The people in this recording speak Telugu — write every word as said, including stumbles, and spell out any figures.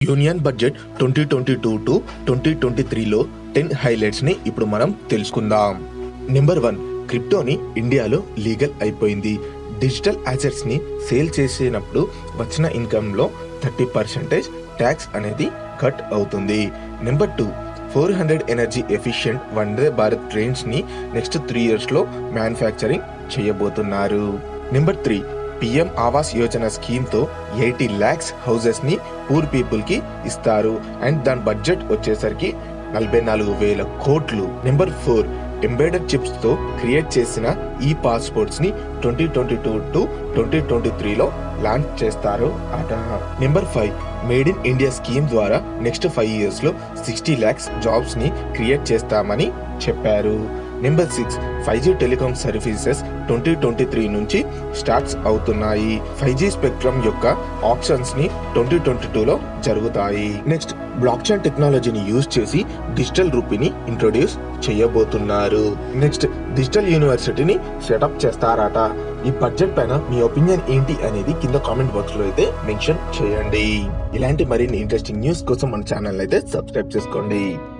Union budget twenty twenty two to twenty twenty త్రీలో టెన్ హైలైట్స్ ని ఇప్పుడు మనం తెలుసుకుందాం. నెంబర్ వన్, క్రిప్టోని ఇండియాలో లీగల్ అయిపోయింది. డిజిటల్ అసెట్స్ ని సేల్ చేసినప్పుడు వచ్చిన ఇన్కమ్ లో థర్టీ పర్సెంటేజ్ ట్యాక్స్ అనేది కట్ అవుతుంది. Number two, four hundred energy efficient Vande Bharat trains ని నెక్స్ట్ త్రీ ఇయర్స్ లో మ్యానుఫ్యాక్చరింగ్ చేయబోతున్నారు. Number three, PM Awas Yojana scheme తో ఎయిటీ ల్యాక్స్ హౌసెస్ ని పూర్ పీపుల్ కి ఇస్తారు అండ్ దాని బడ్జెట్ వచ్చేసరికి నలభై నాలుగు వేల కోట్లు. నెంబర్ ఫోర్, ఎంబెడెడ్ చిప్స్ తో క్రియేట్ చేసిన ఈ పాస్పోర్ట్స్ ని twenty twenty two to twenty twenty త్రీలో లాంచ్ చేస్తారు అట. Number five, made in India scheme ద్వారా నెక్స్ట్ ఫైవ్ ఇయర్స్ లో సిక్స్టీ ల్యాక్స్ జాబ్స్ ని క్రియేట్ చేస్తామని చెప్పారు. Number six, five G telecom services twenty twenty three నుంచి స్టార్ట్స్ అవుతున్నాయి. ఫైవ్ జీ స్పెక్ట్రమ్ యొక్క ఆప్షన్స్ ని ట్వంటీ ట్వంటీ టూ లో జరుగుతాయి. నెక్స్ట్, బ్లాక్ చైన్ టెక్నాలజీని యూజ్ చేసి డిజిటల్ రూపీని ఇంట్రొడ్యూస్ చేయబోతున్నారు. నెక్స్ట్, డిజిటల్ యూనివర్సిటీని సెటప్ చేస్తారట. ఈ బడ్జెట్ పైన మీ ఒపీనియన్ ఏంటి అనేది కింద కామెంట్ బాక్స్ లో అయితే మెన్షన్ చేయండి. ఇలాంటి మరిన్ని ఇంట్రెస్టింగ్ న్యూస్ కోసం మన ఛానల్ అయితే సబ్స్క్రైబ్ చేసుకోండి.